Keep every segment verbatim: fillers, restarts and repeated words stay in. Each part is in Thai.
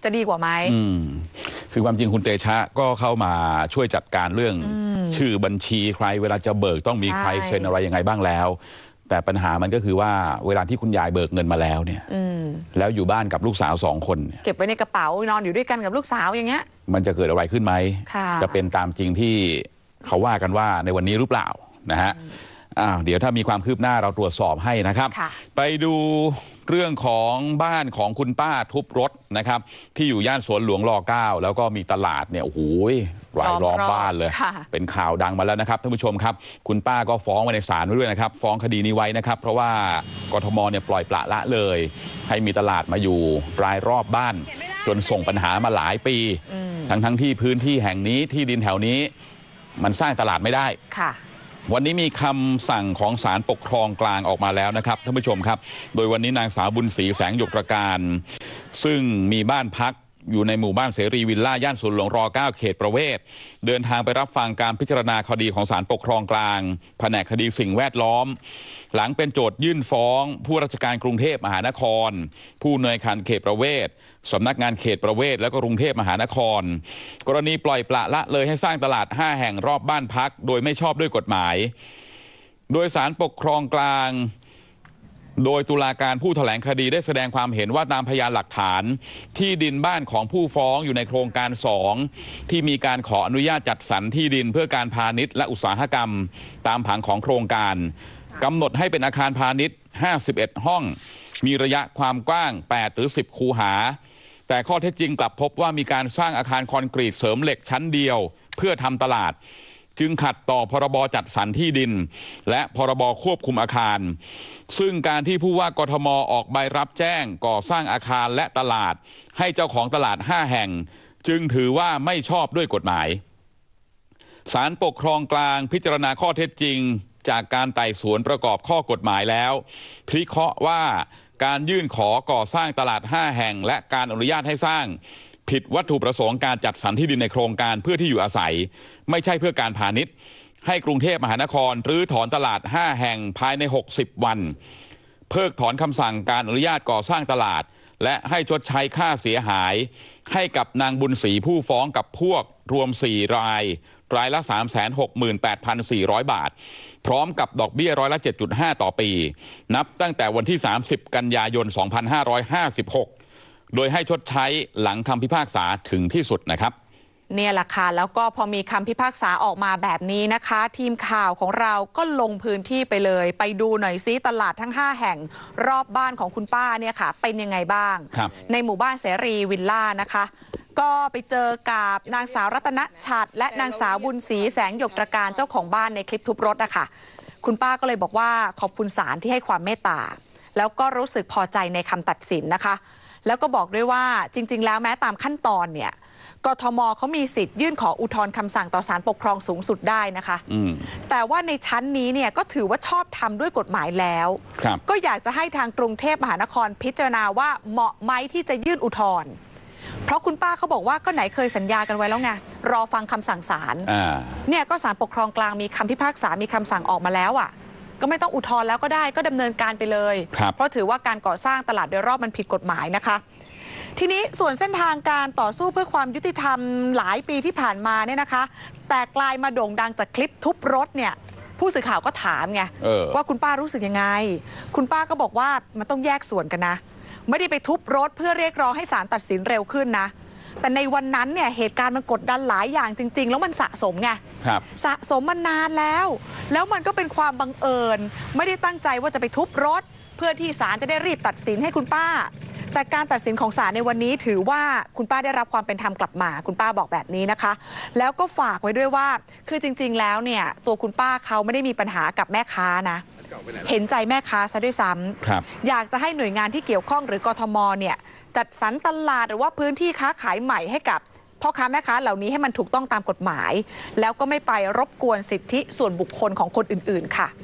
จะดีกว่าไหมคือความจริงคุณเตชะก็เข้ามาช่วยจัดการเรื่องชื่อบัญชีใครเวลาจะเบิกต้องมีใครเซ็นอะไรยังไงบ้างแล้วแต่ปัญหามันก็คือว่าเวลาที่คุณยายเบิกเงินมาแล้วเนี่ยแล้วอยู่บ้านกับลูกสาวสองคนเก็บไว้ในกระเป๋านอนอยู่ด้วยกันกับลูกสาวอย่างเงี้ยมันจะเกิดอะไรขึ้นไหมจะเป็นตามจริงที่เขาว่ากันว่าในวันนี้หรือเปล่านะฮะอ้าวเดี๋ยวถ้ามีความคืบหน้าเราตรวจสอบให้นะครับไปดูเรื่องของบ้านของคุณป้าทุบรถนะครับที่อยู่ย่านสวนหลวงรอเก้าแล้วก็มีตลาดเนี่ยโอ้โหรายล้อมบ้านเลยเป็นข่าวดังมาแล้วนะครับท่านผู้ชมครับคุณป้าก็ฟ้องไว้ในศาลไว้ด้วยนะครับฟ้องคดีนี้ไว้นะครับเพราะว่ากทมเนี่ยปล่อยปละละเลยให้มีตลาดมาอยู่รายรอบบ้านจนส่งปัญหามาหลายปีทั้งทั้งที่พื้นที่แห่งนี้ที่ดินแถวนี้มันสร้างตลาดไม่ได้ค่ะวันนี้มีคำสั่งของศาลปกครองกลางออกมาแล้วนะครับท่านผู้ชมครับโดยวันนี้นางสาวบุญศรีแสงหยกตระการซึ่งมีบ้านพักอยู่ในหมู่บ้านเสรีวิลล่าย่านสวนหลวงรเก้าเขตประเวศเดินทางไปรับฟังการพิจารณาคดีของศาลปกครองกลางแผนกคดีสิ่งแวดล้อมหลังเป็นโจทยื่นฟ้องผู้ราชการกรุงเทพมหานครผู้อำนวยการเขตประเวศสำนักงานเขตประเวศและก็กรุงเทพมหานครกรณีปล่อยปละละเลยให้สร้างตลาดห้าแห่งรอบบ้านพักโดยไม่ชอบด้วยกฎหมายโดยศาลปกครองกลางโดยตุลาการผู้แถลงคดีได้แสดงความเห็นว่าตามพยานหลักฐานที่ดินบ้านของผู้ฟ้องอยู่ในโครงการสองที่มีการขออนุญาตจัดสรรที่ดินเพื่อการพาณิชย์และอุตสาหกรรมตามผังของโครงการกำหนดให้เป็นอาคารพาณิชย์ห้าสิบเอ็ดห้องมีระยะความกว้างแปดหรือสิบคูหาแต่ข้อเท็จจริงกลับพบว่ามีการสร้างอาคารคอนกรีตเสริมเหล็กชั้นเดียวเพื่อทำตลาดจึงขัดต่อพรบจัดสรรที่ดินและพรบควบคุมอาคารซึ่งการที่ผู้ว่ากทมออกใบรับแจ้งก่อสร้างอาคารและตลาดให้เจ้าของตลาดห้าแห่งจึงถือว่าไม่ชอบด้วยกฎหมายศาลปกครองกลางพิจารณาข้อเท็จจริงจากการไต่สวนประกอบข้อกฎหมายแล้วพิเคราะห์ว่าการยื่นขอก่อสร้างตลาดห้าแห่งและการอนุญาตให้สร้างผิดวัตถุประสงค์การจัดสรรที่ดินในโครงการเพื่อที่อยู่อาศัยไม่ใช่เพื่อการพาณิชย์ให้กรุงเทพมหานครรื้อถอนตลาดห้าแห่งภายในหกสิบวันเพิกถอนคำสั่งการอนุญาตก่อสร้างตลาดและให้ชดใช้ค่าเสียหายให้กับนางบุญศรีผู้ฟ้องกับพวกรวมสี่รายรายละ สามแสนหกหมื่นแปดพันสี่ร้อย บาทพร้อมกับดอกเบี้ยร้อยละ เจ็ดจุดห้า ต่อปีนับตั้งแต่วันที่สามสิบกันยายนสองพันห้าร้อยห้าสิบหกโดยให้ชดใช้หลังคำพิพากษาถึงที่สุดนะครับเนี่ยแหละค่ะแล้วก็พอมีคำพิพากษาออกมาแบบนี้นะคะทีมข่าวของเราก็ลงพื้นที่ไปเลยไปดูหน่อยซิตลาดทั้งห้าแห่งรอบบ้านของคุณป้าเนี่ยค่ะเป็นยังไงบ้างในหมู่บ้านเสรีวิลล่านะคะก็ไปเจอกับนางสาวรัตนฉัตรและนางสาวบุญศรีแสงหยกตระการเจ้าของบ้านในคลิปทุบรถอะค่ะคุณป้าก็เลยบอกว่าขอบคุณศาลที่ให้ความเมตตาแล้วก็รู้สึกพอใจในคำตัดสินนะคะแล้วก็บอกด้วยว่าจริงๆแล้วแม้ตามขั้นตอนเนี่ยกทมเขามีสิทธิ์ยื่นขออุทธรณ์คำสั่งต่อศาลปกครองสูงสุดได้นะคะแต่ว่าในชั้นนี้เนี่ยก็ถือว่าชอบทำด้วยกฎหมายแล้วก็อยากจะให้ทางกรุงเทพมหานครพิจารณาว่าเหมาะไหมที่จะยื่นอุทธรณ์เพราะคุณป้าเขาบอกว่าก็ไหนเคยสัญญากันไว้แล้วไงรอฟังคำสั่งศาลเนี่ยก็ศาลปกครองกลางมีคำพิพากษามีคำสั่งออกมาแล้วอ่ะก็ไม่ต้องอุทธรณ์แล้วก็ได้ก็ดำเนินการไปเลยเพราะถือว่าการก่อสร้างตลาดโดยรอบมันผิดกฎหมายนะคะทีนี้ส่วนเส้นทางการต่อสู้เพื่อความยุติธรรมหลายปีที่ผ่านมาเนี่ยนะคะแต่กลายมาโด่งดังจากคลิปทุบรถเนี่ยผู้สื่อข่าวก็ถามไงว่าคุณป้ารู้สึกยังไงคุณป้าก็บอกว่ามันต้องแยกส่วนกันนะไม่ได้ไปทุบรถเพื่อเรียกร้องให้ศาลตัดสินเร็วขึ้นนะแต่ในวันนั้นเนี่ยเหตุการณ์มันกดดันหลายอย่างจริงๆแล้วมันสะสมไงสะสมมานานแล้วแล้วมันก็เป็นความบังเอิญไม่ได้ตั้งใจว่าจะไปทุบรถเพื่อที่ศาลจะได้รีบตัดสินให้คุณป้าแต่การตัดสินของศาลในวันนี้ถือว่าคุณป้าได้รับความเป็นธรรมกลับมาคุณป้าบอกแบบนี้นะคะแล้วก็ฝากไว้ด้วยว่าคือจริงๆแล้วเนี่ยตัวคุณป้าเขาไม่ได้มีปัญหากับแม่ค้านะเห็นใจแม่ค้าซะด้วยซ้ำอยากจะให้หน่วยงานที่เกี่ยวข้องหรือกทมเนี่ยจัดสรรตลาดหรือว่าพื้นที่ค้าขายใหม่ให้กับพ่อค้าแม่ค้าเหล่านี้ให้มันถูกต้องตามกฎหมายแล้วก็ไม่ไปรบกวนสิทธิส่วนบุคคลของคนอื่นๆค่ะ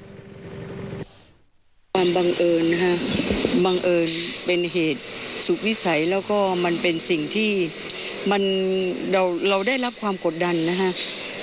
ความบังเอิญนะคะบังเอิญเป็นเหตุสุดวิสัยแล้วก็มันเป็นสิ่งที่มันเราเราได้รับความกดดันนะคะ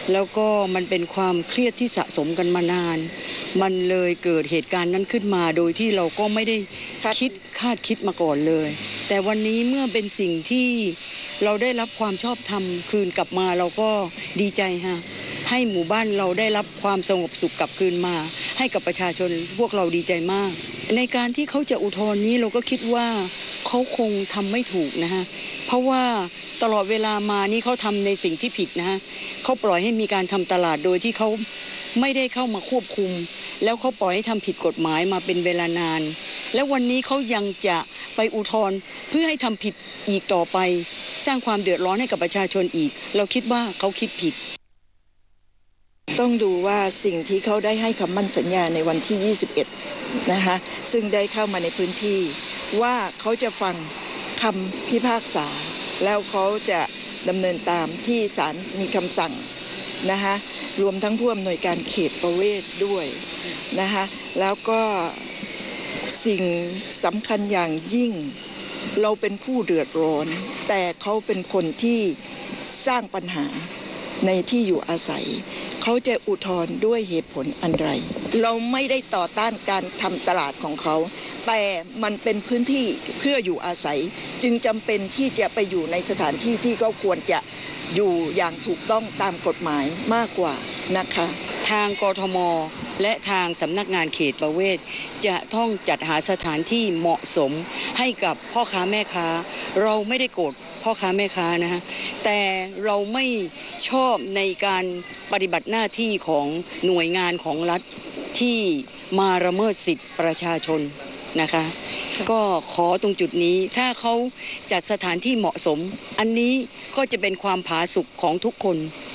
แล้วก็มันเป็นความเครียดที่สะสมกันมานานมันเลยเกิดเหตุการณ์นั้นขึ้นมาโดยที่เราก็ไม่ได้คิดคาดคิดมาก่อนเลยแต่วันนี้เมื่อเป็นสิ่งที่เราได้รับความชอบธรรมคืนกลับมาเราก็ดีใจฮะให้หมู่บ้านเราได้รับความสงบสุขกลับคืนมาให้กับประชาชนพวกเราดีใจมากในการที่เขาจะอุทธรณ์นี้เราก็คิดว่าเขาคงทำไม่ถูกนะฮะเพราะว่าตลอดเวลามานี่เขาทำในสิ่งที่ผิดนะฮะเขาปล่อยให้มีการทำตลาดโดยที่เขาไม่ได้เข้ามาควบคุมแล้วเขาปล่อยให้ทำผิดกฎหมายมาเป็นเวลานานแล้ววันนี้เขายังจะไปอุทธรณ์เพื่อให้ทำผิดอีกต่อไปสร้างความเดือดร้อนให้กับประชาชนอีกเราคิดว่าเขาคิดผิดต้องดูว่าสิ่งที่เขาได้ให้คำมั่นสัญญาในวันที่ยี่สิบเอ็ดนะคะซึ่งได้เข้ามาในพื้นที่ว่าเขาจะฟังคำพิพากษาแล้วเขาจะดำเนินตามที่ศาลมีคำสั่งนะคะรวมทั้งผู้อำนวยการเขตประเวศด้วยนะคะแล้วก็สิ่งสำคัญอย่างยิ่งเราเป็นผู้เดือดร้อนแต่เขาเป็นคนที่สร้างปัญหาในที่อยู่อาศัยเขาจะอุทธรณ์ด้วยเหตุผลอันไรเราไม่ได้ต่อต้านการทำตลาดของเขาแต่มันเป็นพื้นที่เพื่ออยู่อาศัยจึงจำเป็นที่จะไปอยู่ในสถานที่ที่เขาควรจะอยู่อย่างถูกต้องตามกฎหมายมากกว่านะคะทางกทมและทางสำนักงานเขตประเวศจะต้องจัดหาสถานที่เหมาะสมให้กับพ่อค้าแม่ค้าเราไม่ได้โกรธพ่อค้าแม่ค้านะฮะแต่เราไม่ชอบในการปฏิบัติหน้าที่ของหน่วยงานของรัฐที่มาละเมิดสิทธิประชาชนนะคะก็ขอตรงจุดนี้ถ้าเขาจัดสถานที่เหมาะสมอันนี้ก็จะเป็นความผาสุกของทุกคน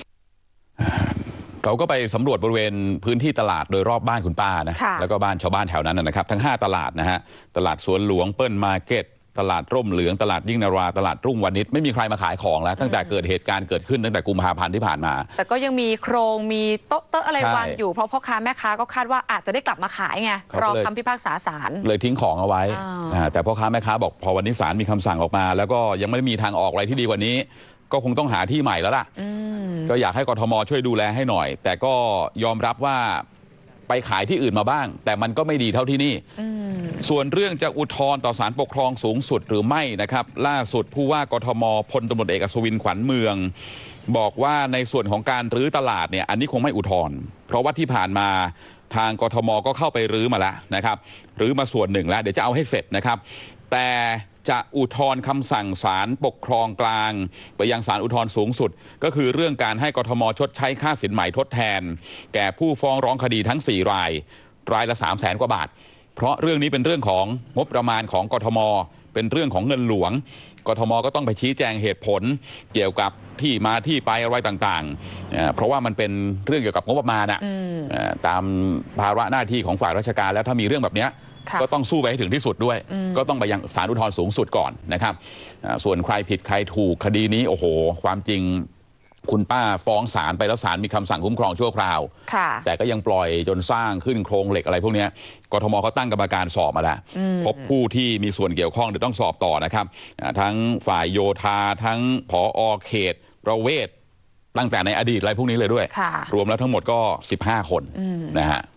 เราก็ไปสำรวจบริเวณพื้นที่ตลาดโดยรอบบ้านคุณป้านะแล้วก็บ้านชาวบ้านแถวนั้นนะครับทั้งห้าตลาดนะฮะตลาดสวนหลวงเปิ้ลมาร์เก็ตตลาดร่มเหลืองตลาดยิ่งนาราตลาดรุ่งวานิชไม่มีใครมาขายของแล้วตั้งแต่เกิดเหตุการณ์เกิดขึ้นตั้งแต่กุมภาพันธ์ที่ผ่านมาแต่ก็ยังมีโครงมีโต๊ะเต๊ะอะไรวางอยู่เพราะพ่อค้าแม่ค้าก็คาดว่าอาจจะได้กลับมาขายไงรอคำพิพากษาศาลเลยทิ้งของเอาไว้แต่พ่อค้าแม่ค้าบอกพอวันนี้ศาลมีคำสั่งออกมาแล้วก็ยังไม่มีทางออกอะไรที่ดีกว่านี้ก็คงต้องหาที่ใหม่แล้วล่ะก็อยากให้กทมช่วยดูแลให้หน่อยแต่ก็ยอมรับว่าไปขายที่อื่นมาบ้างแต่มันก็ไม่ดีเท่าที่นี่ส่วนเรื่องจะอุทธรณ์ต่อศาลปกครองสูงสุดหรือไม่นะครับล่าสุดผู้ว่ากทมพลตำรวจเอกอัศวินขวัญเมืองบอกว่าในส่วนของการรื้อตลาดเนี่ยอันนี้คงไม่อุทธรณ์เพราะว่าที่ผ่านมาทางกทมก็เข้าไปรื้อมาแล้วนะครับรื้อมาส่วนหนึ่งแล้วเดี๋ยวจะเอาให้เสร็จนะครับแต่จะอุทธรณ์คำสั่งศาลปกครองกลางไปยังศาลอุทธรณ์สูงสุดก็คือเรื่องการให้กทมชดใช้ค่าสินไหมทดแทนแก่ผู้ฟ้องร้องคดีทั้งสี่รายรายละสามแสนกว่าบาทเพราะเรื่องนี้เป็นเรื่องของงบประมาณของกทมเป็นเรื่องของเงินหลวงกทมก็ต้องไปชี้แจงเหตุผลเกี่ยวกับที่มาที่ไปอะไรต่างๆเพราะว่ามันเป็นเรื่องเกี่ยวกับงบประมาณอะตามภาระหน้าที่ของฝ่ายราชการแล้วถ้ามีเรื่องแบบนี้ก็ต้องสู้ไปให้ถึงที่สุดด้วยก็ต้องไปยังศาลอุทธรณ์สูงสุดก่อนนะครับส่วนใครผิดใครถูกคดีนี้โอ้โหความจริงคุณป้าฟ้องศาลไปแล้วศาลมีคำสั่งคุ้มครองชั่วคราวแต่ก็ยังปล่อยจนสร้างขึ้นโครงเหล็กอะไรพวกนี้กทมเขาตั้งกรรมการสอบมาแล้วพบผู้ที่มีส่วนเกี่ยวข้องเดี๋ยวต้องสอบต่อนะครับทั้งฝ่ายโยธาทั้งผอ.เขตประเวศตั้งแต่ในอดีตอะไรพวกนี้เลยด้วยรวมแล้วทั้งหมดก็สิบห้าคนนะฮะ